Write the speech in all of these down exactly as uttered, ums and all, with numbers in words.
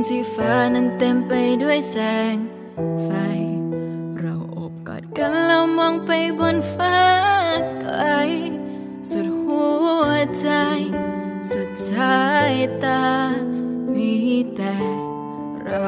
ที่ฟ้านั้นเต็มไปด้วยแสงไฟเราโอบกอดกันแล้วมองไปบนฟ้าไกลสุดหัวใจสุดสายตามีแต่เรา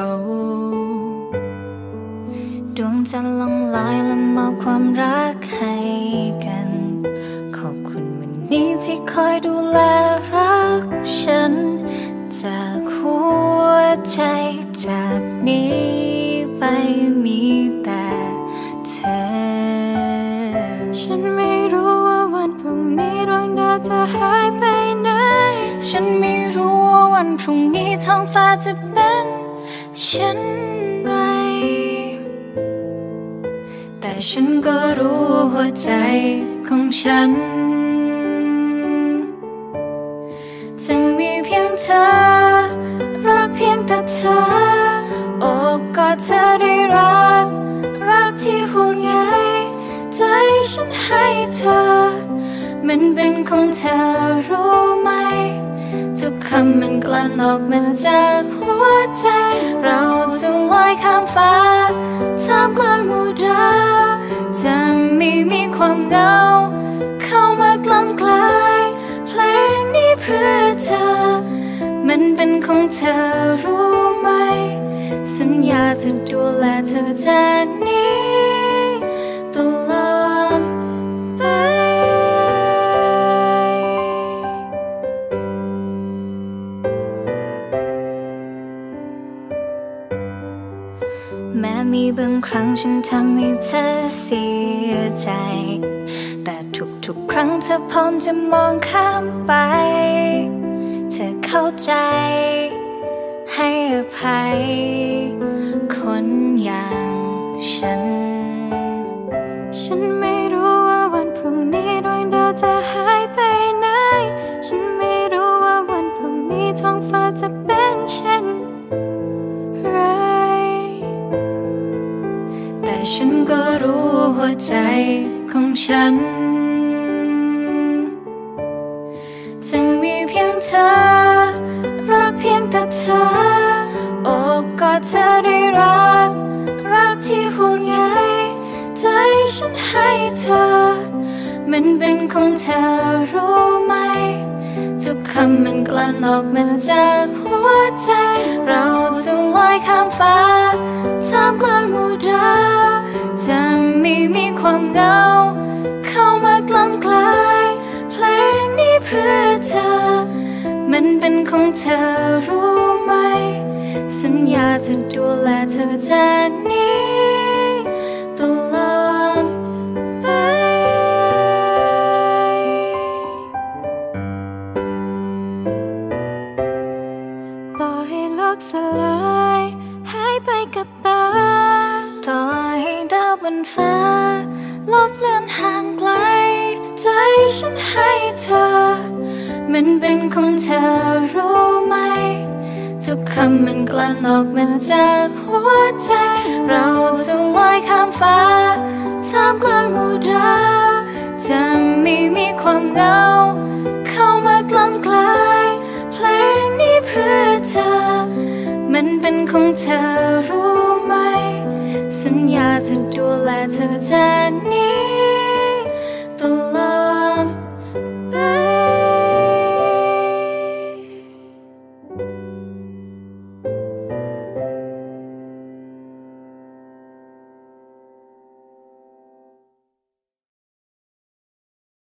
ดวงจันทร์ลงลอยและมอบความรักให้กันขอบคุณวันนี้ที่คอยดูแลรักฉันจากหัวใจจากนี้ไปมีแต่เธอฉันไม่รู้ว่าวันพรุ่งนี้ดวงดาวจะหายไปไหนฉันไม่รู้ว่าวันพรุ่งนี้ท้องฟ้าจะเป็นเช่นไรแต่ฉันก็รู้หัวใจของฉันจะมีเพียงเธอรักเพียงแต่เธอโอบกอดเธอด้วยรักรักที่ห่วงใยใจฉันให้เธอมันเป็นของเธอรู้ไหมทุกคำมันกลั่นออกมาจากหัวใจเราจะลอยข้ามฟ้าท่ามกลางหมู่ดาวจะไม่มีความเหงาเข้ามากล้ำกลายเพลงนี้เพื่อเธอมันเป็นของเธอรู้ไหมสัญญาจะดูแลเธอจากนี้ตลอดไปแม้มีบางครั้งฉันทำให้เธอเสียใจแต่ทุกๆครั้งเธอพร้อมจะมองข้ามไปเธอเข้าใจให้อภัยคนอย่างฉันฉันไม่รู้ว่าวันพรุ่งนี้ดวงดาวจะหายไปไหนฉันไม่รู้ว่าวันพรุ่งนี้ท้องฟ้าจะเป็นเช่นไรแต่ฉันก็รู้หัวใจของฉันจะมีเพียงเธอรักเพียงแต่เธอโอบกอดเธอด้วยรักรักที่ห่วงใยใจฉันให้เธอมันเป็นของเธอรู้ไหมทุกคำมันกลั่นออกมาจากหัวใจเราจะลอยข้ามฟ้าท่ามกลางหมู่ดาวจะไม่มีความเหงาเข้ามากล้ำกลายเพลงนี้เพื่อเธอมันเป็นของเธอรู้ไหมสัญญาจะดูแลเธอจากนี้ตลอดไปต่อให้โลกสลายหายไปกับตาต่อให้ดาวบนฟ้าลบเลือนห่างไกลใจฉันให้เธอมันเป็นของเธอรู้ไหมทุกคำมันกลั่นออกมาจากหัวใจเราจะลอยข้ามฟ้าท่ามกลางหมู่ดาวจะไม่มีความเหงาเข้ามากล้ำกลายเพลงนี้เพื่อเธอมันเป็นของเธอรู้ไหมสัญญาจะดูแลเธอจากนี้